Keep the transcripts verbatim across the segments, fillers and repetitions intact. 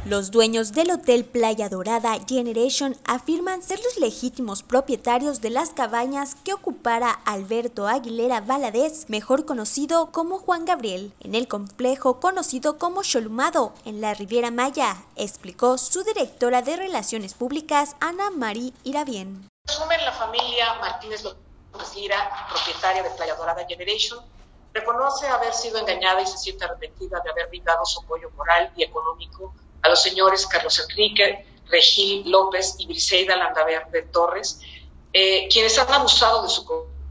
Los dueños del Hotel Playa Dorada Generation afirman ser los legítimos propietarios de las cabañas que ocupara Alberto Aguilera Valadez, mejor conocido como Juan Gabriel, en el complejo conocido como Xolumado, en la Riviera Maya, explicó su directora de Relaciones Públicas, Ana Marí Irabien. Resumen, la familia Martínez López Lira, propietaria de Playa Dorada Generation, reconoce haber sido engañada y se siente arrepentida de haber brindado su apoyo moral y económico a los señores Carlos Enrique Regil López y Briseida Landaverde Torres, eh, quienes han abusado de su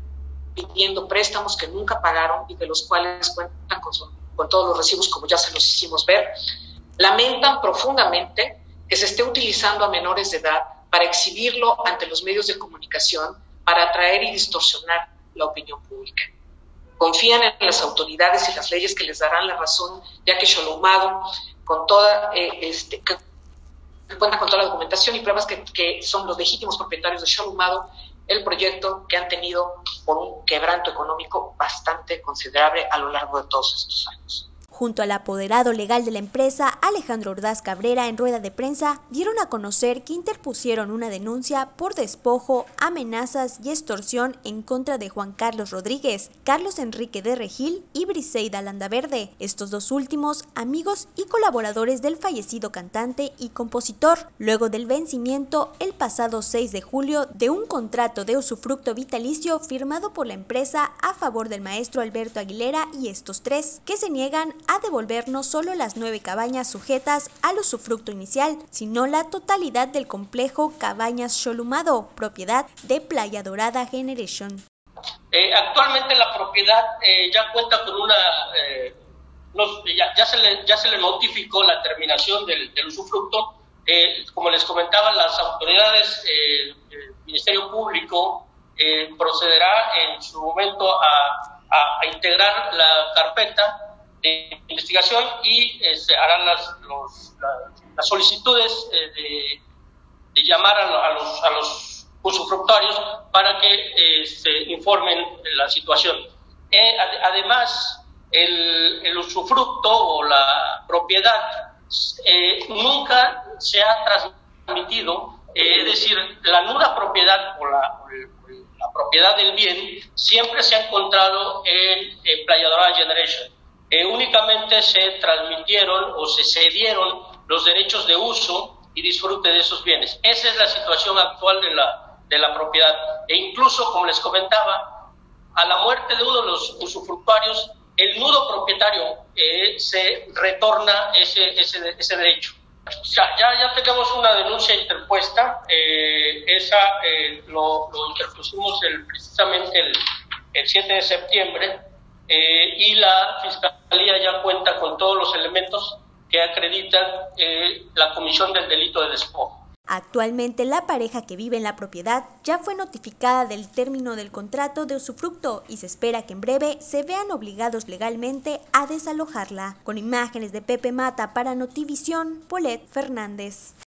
pidiendo préstamos que nunca pagaron y de los cuales cuentan con, su, con todos los recibos, como ya se los hicimos ver. Lamentan profundamente que se esté utilizando a menores de edad para exhibirlo ante los medios de comunicación para atraer y distorsionar la opinión pública. Confían en las autoridades y las leyes que les darán la razón, ya que Xolumado, con toda, eh, este, que cuenta con toda la documentación y pruebas que, que son los legítimos propietarios de Xolumado, el proyecto que han tenido por un quebranto económico bastante considerable a lo largo de todos estos años. Junto al apoderado legal de la empresa, Alejandro Ordaz Cabrera, en rueda de prensa, dieron a conocer que interpusieron una denuncia por despojo, amenazas y extorsión en contra de Juan Carlos Rodríguez, Carlos Enrique de Regil y Briseida Landaverde, estos dos últimos amigos y colaboradores del fallecido cantante y compositor, luego del vencimiento el pasado seis de julio de un contrato de usufructo vitalicio firmado por la empresa a favor del maestro Alberto Aguilera y estos tres, que se niegan a devolver no solo las nueve cabañas sujetas al usufructo inicial, sino la totalidad del complejo Cabañas Xolumado, propiedad de Playa Dorada Generation. Eh, actualmente la propiedad eh, ya cuenta con una, eh, nos, ya, ya, se le, ya se le notificó la terminación del, del usufructo. Eh, como les comentaba, las autoridades, eh, el Ministerio Público eh, procederá en su momento a, a, a integrar la carpeta de investigación y eh, se harán las, los, las, las solicitudes eh, de, de llamar a, a, los, a los usufructuarios para que eh, se informen de la situación. Eh, ad, además, el, el usufructo o la propiedad eh, nunca se ha transmitido, eh, es decir, la nula propiedad o la, o el, la propiedad del bien siempre se ha encontrado en, en Playa Dorada Generation. Eh, únicamente se transmitieron o se cedieron los derechos de uso y disfrute de esos bienes. Esa es la situación actual de la, de la propiedad. E incluso, como les comentaba, a la muerte de uno de los usufructuarios, el nudo propietario eh, se retorna ese, ese, ese derecho. Ya, ya, ya tenemos una denuncia interpuesta. Eh, esa eh, lo, lo interpusimos el, precisamente el, el siete de septiembre. Eh, y la Fiscalía ya cuenta con todos los elementos que acreditan eh, la comisión del delito de despojo. Actualmente la pareja que vive en la propiedad ya fue notificada del término del contrato de usufructo y se espera que en breve se vean obligados legalmente a desalojarla. Con imágenes de Pepe Mata para Notivisión, Polet Fernández.